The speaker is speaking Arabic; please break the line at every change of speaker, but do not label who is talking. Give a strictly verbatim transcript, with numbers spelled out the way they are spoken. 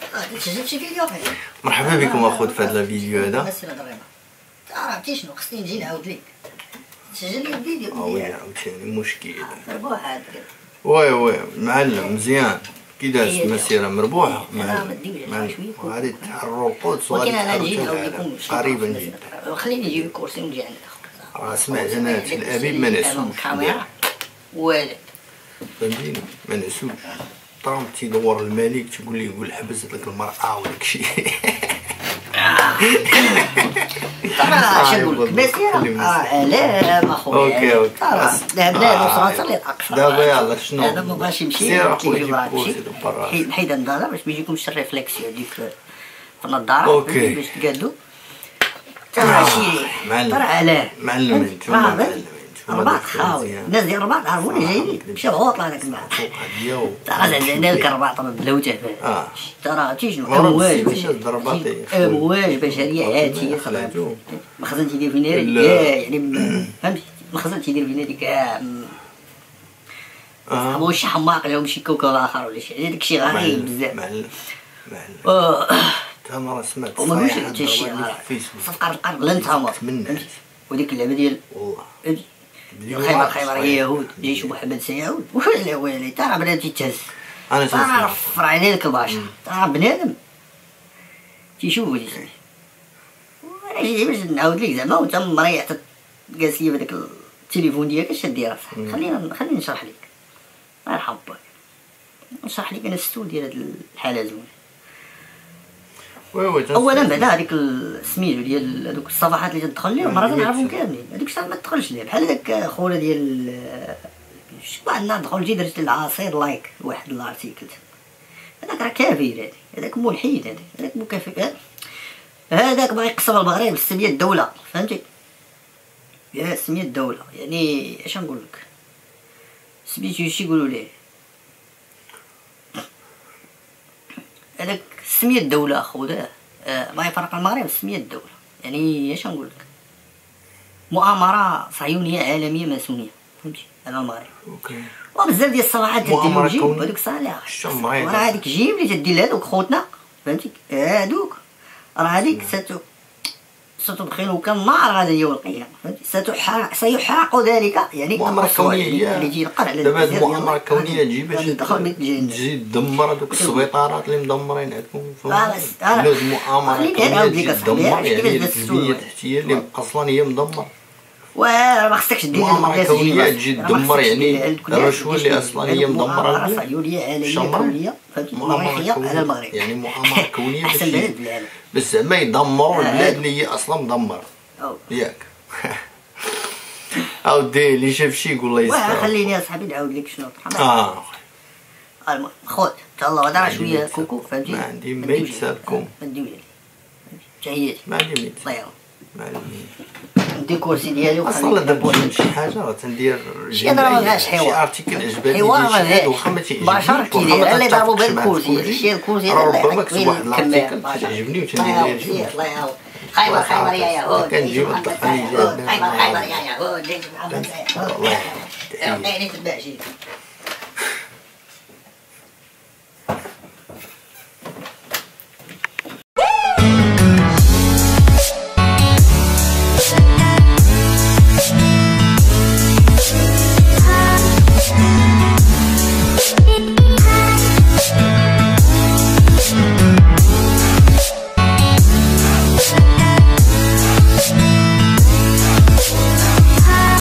تسجل شي فيديو اخر.
مرحبا بكم اخوت في هذا الفيديو هذا.
بس هذا الريمه عرفتي شنو خصني نجي نعاود لك تسجل لي الفيديو.
اه وي عاوتاني مشكل.
ربوح هذا
وي وي معلم مزيان كي دازت المسيره مربوحه معلم معلم. وغادي تحرروا القدس وغادي تحرروا قريبا جدا.
خليني نجيب الكرسي ونجي عندك.
راه سمعت انا في الابيب ما نعسوش
والو
فهمتيني ما نعسوش. ترامب تيدور الملك تقول ليه قول حبس هذيك المرأة وداك الشيء.
ترى اش نقول لك مسيره علام اخويا.
اوكي اوكي
ترى ذهبنا لوصلنا للاقصى.
دابا يلاه شنو
هذا ما بغاش يمشي
سير اخويا جيب كرسي برا
حيد حيد النظاره باش ما يجيكمش الريفلكسيون هذيك في النظاره
اوكي
باش تقادو. ترى شي ترى علاه
معلم انتم معلم
الرباط خاوي. الناس ديال الرباط عرفوني جايين مشاو عطله هذاك النهار. ترى زعما داك الرباط بلوته
اه
ترى تي شنو امواج
بشريه
امواج بشريه هاتيه مخزن تيدير فينا كاع يعني فهمتي مخزن تيدير فينا كاع
اه
واش حماق لهم شي كوكب اخر ولا شي داك الشيء غريب بزاف.
معلم معلم تما سمعت
وما قلتش حتى شي صفقه القرن لن تمر وديك اللعبه ديال والله خيبر خيبر هي يهود جيش محمد سيعود ويلي ويلي ترى بنادم تيتهز.
انا
ترى رفر عليه ديك الباشا ترى بنادم تيشوف ولي سمي. وانا جيت باش نعاود لك زعما وانت مريح جالس لي بهذاك التليفون ديالك اش دير خلينا خليني نشرح لك الله يرحم باك نشرح لك انا السو ديال هاد الحاله زوينه. اولا بعد هذيك السميتو ديال هذوك الصفحات اللي تدخل لهم راه كنعرفهم كاملين هذيك الساعه ما تدخلش ليه بحال هذاك خونا ديال شكون عندنا دخل جي درت العصير لايك واحد الارتيكل هذاك راه كافر هذاك هذاك ملحد هذاك هذاك مكافئ هذاك باغي يقسم المغرب بسميه الدوله فهمتي يا سميه الدوله يعني اش نقول لك سميتو شي يقولوا ليه هذاك سمية الدولة خويا آه ما يفرق المغرب سمية الدولة يعني اش نقول لك مؤامرة صهيونية عالمية ماسونية فهمتي هذا المغرب. اوكي وبزاف ديال الصفحات تدير جيب هذوك الصالح راه هذيك جيب اللي تدير لهذوك خوتنا فهمتي هذوك راه هذيك ستو ستدخلك النار غدا يوم القيامة فهمتي ستحرق سيحرق ذلك يعني
مؤامرة كونية
اللي تينقل على
دابا هاد المؤامرة الكونية تجي باش
تجي
تدمر هذوك السبيطارات اللي مدمرين عندكم
فهمتي
لازم مؤامرة كونية تجي تدمر يعني البنية التحتية اللي اصلا هي مدمرة
وراه ما خصكش دير
مؤامرة كونية تجي تدمر يعني الرشوة اللي اصلا هي مدمرة
مؤامرة صهيونية عالمية كونية فهمتي مريحية على المغرب
يعني مؤامرة كونية باش بس زعما يدمروا البلاد اللي هي اصلا مدمرة ياك اودي اللي شاف شي يقول الله يستر.
خليني اصاحبي نعاود لك شنو
اه
المهم خوت ان شاء الله غدا شويه كوكو فهمتي
ما عندي ما يتسالكم
ما ندير لي تحياتي
ما عندي ميت
الله يعاون
ما عندي
ندير الكرسي ديالي
اصلا دابا شي حاجه راه تندير
شي هضره ما فيهاش حوار
شي ارتيكل عجبني
حوار ما فيهاش
واخا ما تعجبنيش
بشر كيدير اللي ضربوا بالكرسي هادشي الكرسي
راه ربما كتب واحد الارتيكل تعجبني وتندير ليه
الله يعاون خيبر خيبر يا يهود
كنجيب الطقني
خيبر خيبر يا يهود الله يعاون